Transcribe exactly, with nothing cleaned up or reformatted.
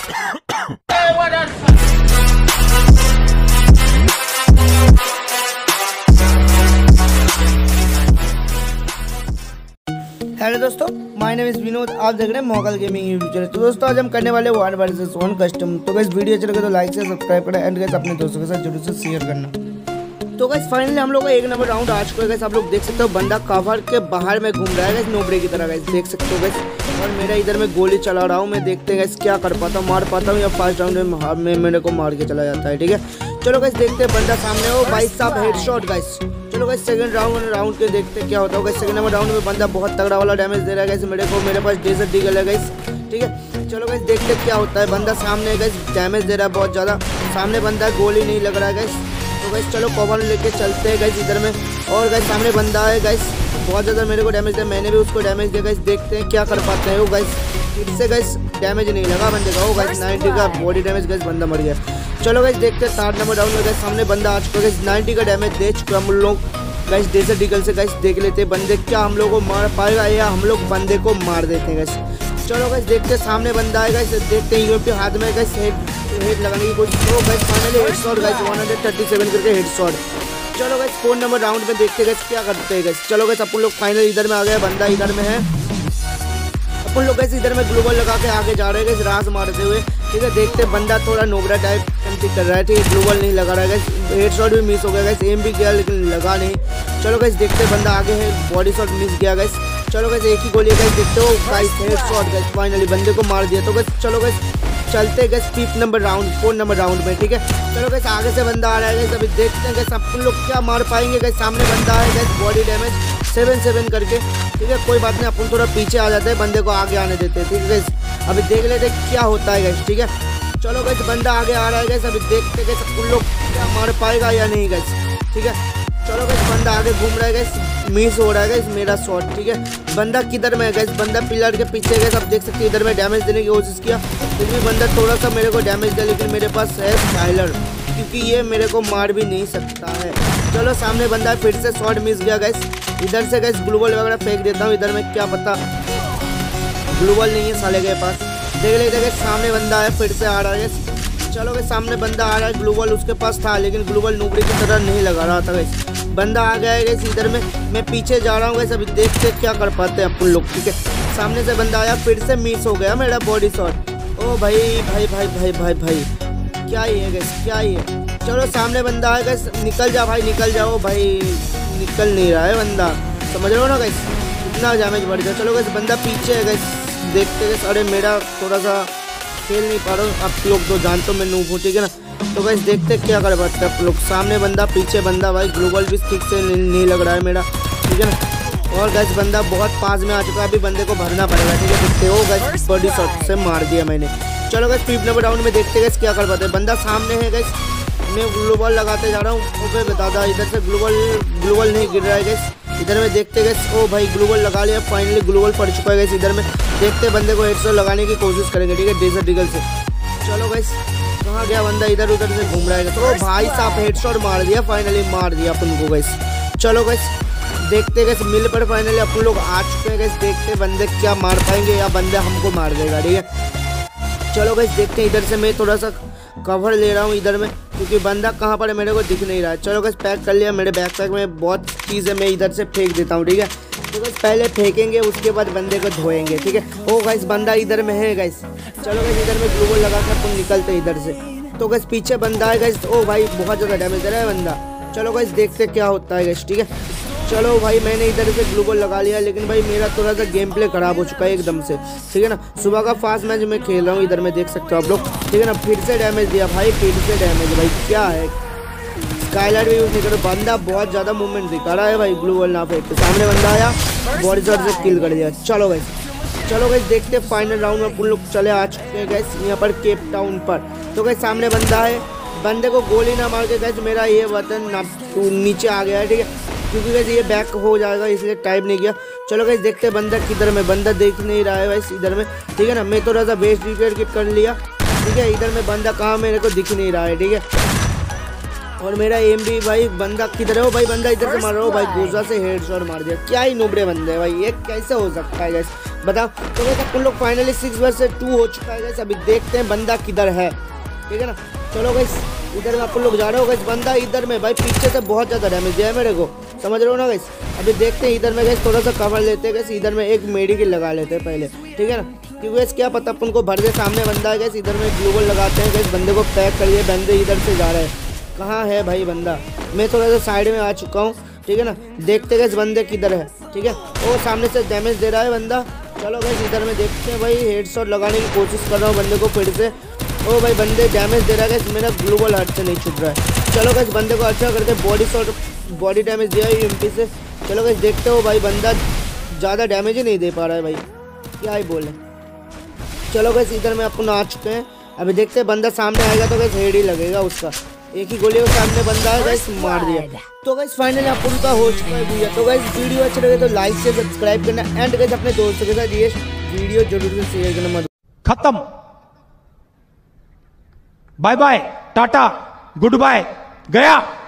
Hello दोस्तों, my name is Vinod. आप देख रहे हैं मोहाकाल गेमिंग यूट्यूब चैनल। तो दोस्तों आज हम करने वाले वन वर्सेस वन कस्टम। तो गाइस वीडियो अच्छा लगे तो लाइक से सब्सक्राइब करें एंड गाइस अपने दोस्तों के साथ जरूर से शेयर करना। तो गाइस फाइनली हम लोग का एक नंबर राउंड आ चुका है। गाइस आप लोग देख सकते हो बंदा कवर के बाहर में घूम रहा है गाइस, नोबड़े की तरह गाइस देख सकते हो गाइस। और मेरा इधर में गोली चला रहा हूँ मैं, देखते हैं गाइस क्या कर पाता हूँ, मार पाता हूँ या फर्स्ट राउंड में, में मेरे को मार के चला जाता है। ठीक है चलो गाइस देखते हैं बंदा सामने हो भाई साहब, हेडशॉट गाइस। चलो गाइस सेकंड राउंड राउंड के देखते हैं क्या होता है। सेकंड नंबर राउंड में बंदा बहुत तगड़ा वाला डैमेज दे रहा है गाइस मेरे को। मेरे पास डेजर्ट डीगल है गाइस। ठीक है चलो गाइस देखते हैं क्या होता है। बंदा सामने है गाइस, डैमेज दे रहा है बहुत ज़्यादा। सामने बंदा है, गोली नहीं लग रहा है गाइस। तो गाइस चलो कवर लेके चलते हैं गाइस इधर में। और गाइस सामने बंदा है गाइस, बहुत ज़्यादा मेरे को डैमेज दिया, मैंने भी उसको डैमेज दिया गाइस। देखते हैं क्या कर पाते हैं वो गाइस। फिर से गाइस डैमेज नहीं लगा बंदे का, वो गाइस नाइन्टी का बॉडी डैमेज गाइस, बंदा मर गया। चलो गाइस देखते हैं थर्ड नंबर राउंड में गाइस सामने बंदा आ चुका है गाइस, नाइन्टी का डैमेज दे चुका हम लोग गाइस। डेजर्ट डीगल से गाइस देख लेते हैं बंदे क्या हम लोग को मार पाएगा या हम लोग बंदे को मार देते हैं गाइस। चलो गाइस देखते हैं सामने बंदा है गाइस, देखते हैं यूएमपी हाथ में गाइस हेड हेड लगाने की कोशिश। तो guys finally headshot guys, one thirty seven करके हेडशॉट। चलो गाइस फोर नंबर राउंड में देखते हैं गाइस क्या करते हैं गाइस। चलो गाइस अपन लोग फाइनल इधर में आ गए, बंदा इधर में है। अपन लोग गाइस इधर में ग्लोबल लगा के आगे जा रहे हैं गाइस, रास मारते हुए। ठीक है देखते बंदा थोड़ा नोबरा टाइप एमटी कर रहा है। ठीक है ग्लोबल नहीं लगा रहा है गाइस, हेडशॉट भी मिस हो गया गाइस, एम भी गया लेकिन लगा नहीं। चलो गाइस देखते बंदा आगे है, बॉडी शॉट मिस गया गाइस। चलो गाइस एक ही गोली है गाइस, देखते हो गाइस हेडशॉट गाइस, फाइनली बंदे को मार दिया। तो गाइस चलो गाइस चलते गए fifth number round four number round में। ठीक है चलो गाइस आगे से बंदा आ रहा है गाइस, अभी देखते हैं गाइस अपन लोग क्या मार पाएंगे गाइस। सामने बंदा है guys, body damage seven seven करके। ठीक है कोई बात नहीं, अपन थोड़ा पीछे आ जाते हैं, बंदे को आगे आने देते हैं। ठीक है गाइस अभी देख लेते हैं क्या होता है गाइस। ठीक है चलो गाइस बंदा आगे आ रहा है गाइस, अभी देखते गाइस अपन लोग क्या मार पाएगा या नहीं गाइस। ठीक है चलो गाइस बंदा आगे घूम रहा है गाइस, मिस हो रहा है गाइस मेरा शॉट। ठीक है बंदा किधर में है गाइस, बंदा पिलर के पीछे गाइस, आप देख सकते हैं इधर में डैमेज देने की कोशिश किया, फिर भी बंदा थोड़ा सा मेरे को डैमेज दिया, लेकिन मेरे पास है स्काइलर, क्योंकि ये मेरे को मार भी नहीं सकता है। चलो सामने बंदा फिर से शॉट मिस गया गाइस। इधर से गाइस ग्लोबल वगैरह फेंक देता हूँ, इधर में क्या पता ग्लोबल नहीं है साले के पास। देख लेते गाइस सामने बंदा है, फिर से आ रहा है गाइस। चलो गाइस सामने बंदा आ रहा है, ग्लोबल उसके पास था लेकिन ग्लोबल नूबड़ी की तरह नहीं लगा रहा था गाइस। बंदा आ गया है गाइस इधर में, मैं पीछे जा रहा हूँ गाइस, अभी देखते क्या कर पाते हैं अपन लोग। ठीक है सामने से बंदा आया, फिर से मिस हो गया मेरा बॉडी शॉट। ओ भाई भाई भाई भाई भाई भाई क्या ही है गाइस, क्या ही है। चलो सामने बंदा है गाइस, निकल जा भाई निकल जाओ भाई, निकल नहीं रहा है बंदा, समझ रहे हो ना गाइस, इतना डैमेज बढ़ गया। चलो गाइस बंदा पीछे है गाइस, देखते गाइस। अरे मेरा थोड़ा सा खेल नहीं पा रहा हूँ, आप लोग तो जानते हो मैं नूब हूँ। ठीक है ना तो गाइस देखते क्या कर पाते हैं आप लोग। सामने बंदा पीछे बंदा भाई, ग्लोबल भी ठीक से नहीं, नहीं लग रहा है मेरा। ठीक है ना और गाइस बंदा बहुत पास में आ चुका है, अभी बंदे को भरना पड़ेगा। ठीक है देखते हो गाइस बॉडी शॉट से मार दिया मैंने। चलो गाइस फिफ्थ नंबर राउंड में देखते गाइस क्या कर पाते हैं। बंदा सामने है गाइस, मैं ग्लोबल लगाते जा रहा हूँ। ओके बता दा इधर से ग्लोबल ग्लोबल नहीं गिर रहा है गाइस। इधर में देखते गाइस, ओ भाई ग्लोबल लगा लिया, फाइनली ग्लोबल पड़ चुका है गाइस। इधर में देखते बंदे को हेडशॉट लगाने की कोशिश करेंगे। ठीक है डेजर्ट डीगल से। चलो गाइस कहाँ गया बंदा, इधर उधर से घूम रहा है। तो भाई साहब हेडशॉट मार दिया, फाइनली मार दिया अपन को गाइस। चलो गाइस देखते गाइस मिल पर फाइनली अपन लोग आ चुके हैं गाइस, देखते बंदे क्या मार पाएंगे या बंदे हमको मार देगा। ठीक है चलो गाइस देखते हैं, इधर से मैं थोड़ा सा कवर ले रहा हूँ इधर में, क्योंकि बंदा कहाँ पर है मेरे को दिख नहीं रहा है। चलो गाइस पैक कर लिया, मेरे बैकपैक में बहुत चीज़ है, मैं इधर से फेंक देता हूँ। ठीक है तो गाइस पहले फेंकेंगे उसके बाद बंदे को धोएंगे। ठीक है ओ गाइस बंदा इधर में है गाइस। चलो गाइस इधर में ग्लोबल लगा कर अपन निकलते इधर से। तो गाइस पीछे बंदा है गाइस, ओ भाई बहुत ज़्यादा डैमेज दे रहा है बंदा। चलो गाइस देखते क्या होता है गाइस। ठीक है चलो भाई मैंने इधर से ग्लोबल लगा लिया, लेकिन भाई मेरा थोड़ा सा गेम प्ले खराब हो चुका है एकदम से। ठीक है ना सुबह का फास्ट मैच मैं खेल रहा हूँ, इधर में देख सकते हो आप लोग। ठीक है ना फिर से डैमेज दिया भाई, फिर से डैमेज भाई क्या है। स्काइलर भी यूज नहीं करो, बंदा बहुत ज़्यादा मूवमेंट दिखा रहा है भाई, ग्लोबल ना फेंक के। सामने बंदा आया, बॉडी शॉट से किल कर दिया। चलो गाइस चलो गाइस देखते हैं फाइनल राउंड में अपन लोग चले आ चुके हैं गाइस यहाँ पर केप टाउन पर। तो गाइस सामने बंदा है, बंदे को गोली ना मार के गाइस मेरा ये बटन ना नीचे आ गया है। ठीक है क्योंकि गाइस ये बैक हो जाएगा इसलिए टाइप नहीं किया। चलो गाइस देखते हैं बंदा किधर में, बंदा देख नहीं रहा है गाइस इधर में। ठीक है ना मैं थोड़ा सा बेस्ट रिपेयर किट कर लिया। ठीक है इधर में बंदा कहाँ मेरे को दिख नहीं रहा है। ठीक है और मेरा एम भी भाई, बंदा किधर है? हो भाई बंदा इधर से मार रहा हो भाई, गोजा से हेडशॉट मार दिया। क्या ही नोबड़े बंदे हैं भाई, ये कैसे हो सकता है गाइस। बताओ। तो गैस अपन लोग फाइनली सिक्स वर्सेस टू हो चुका है गैस। अभी देखते हैं बंदा किधर है, ठीक है ना। चलो गैस इधर में अपन लोग जा रहे हो गैस। बंदा इधर में भाई पीछे से बहुत ज़्यादा डैमेज दिया है मेरे को, समझ रहे हो ना गैस। अभी देखते हैं इधर में गैस थोड़ा सा कवर लेते हैं गैस। इधर में एक मेडिकेट लगा लेते हैं पहले, ठीक है ना, क्योंकि गैस क्या पता अपन को भर दे। सामने बंदा है गैस, इधर में ग्लूबल लगाते हैं गैस। बंदे को पैक करिए, बंदे इधर से जा रहे हैं। कहाँ है भाई बंदा? मैं थोड़ा सा साइड में आ चुका हूँ, ठीक है ना। देखते गैस बंदे किधर है, ठीक है। वो सामने से डैमेज दे रहा है बंदा। चलो गैस इधर में देखते हैं भाई। हेडशॉट लगाने की कोशिश कर रहा हूँ बंदे को फिर से। ओ भाई बंदे डैमेज दे रहा है गैस। मेरा ग्लूबल हार्ट से नहीं छूट रहा है। चलो गैस बंदे को अच्छा करके बॉडी शॉट बॉडी डैमेज दिया है एमपी से। चलो गैस देखते हो भाई बंदा ज़्यादा डैमेज ही नहीं दे पा रहा है भाई, क्या ही बोले। चलो गैस इधर में अपन आ चुके हैं। अभी देखते हैं बंदा सामने आएगा तो गैस हेड ही लगेगा उसका। एक ही गोली के सामने बंदा है गैस, मार दिया। तो गैस फाइनली अपन का हो चुका है भूया। तो गैस वीडियो अच्छा लगे तो लाइक से सब्सक्राइब करना एंड गैस अपने दोस्तों के साथ ये वीडियो जरूर से शेयर करना मत। खत्म, bye bye, tata, good bye, गया।